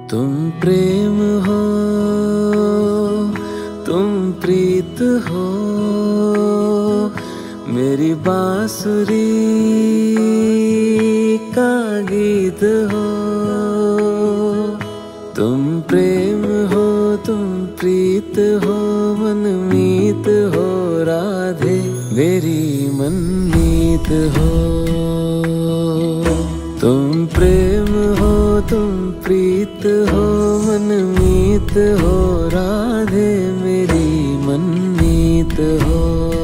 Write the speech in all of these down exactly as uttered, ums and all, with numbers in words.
तुम प्रेम हो, तुम प्रीत हो, मेरी बांसुरी का गीत हो। तुम प्रेम हो, तुम प्रीत हो, मनमीत हो राधे, मेरी मनमीत हो। तुम प्रेम हो, तुम प्रीत हो, मनमीत हो राधे, मेरी मनमीत हो।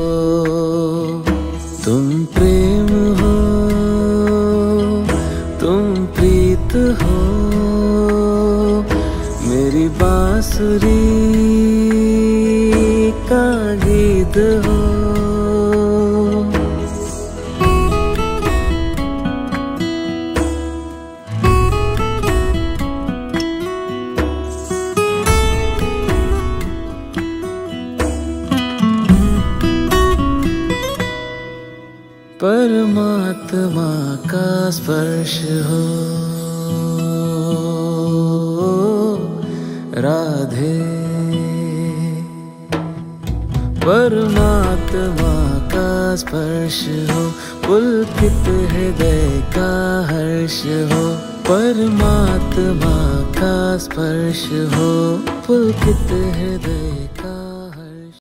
तुम प्रेम हो, तुम प्रीत हो, मेरी बांसुरी का गीत हो। परमात्मा का स्पर्श हो राधे, परमात्मा का स्पर्श हो, पुलकित हृदय का हर्ष हो। परमात्मा का स्पर्श हो, पुलकित हृदय